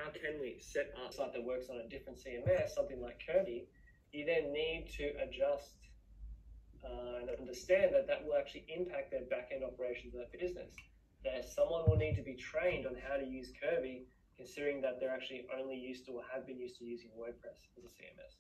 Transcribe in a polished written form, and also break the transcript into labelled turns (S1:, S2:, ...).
S1: how can we set up
S2: site that works on a different CMS, something like Kirby, you then need to adjust and understand that that will actually impact their back-end operations of that business. That someone will need to be trained on how to use Kirby, considering that they're actually only used to or have been used to using WordPress as a CMS.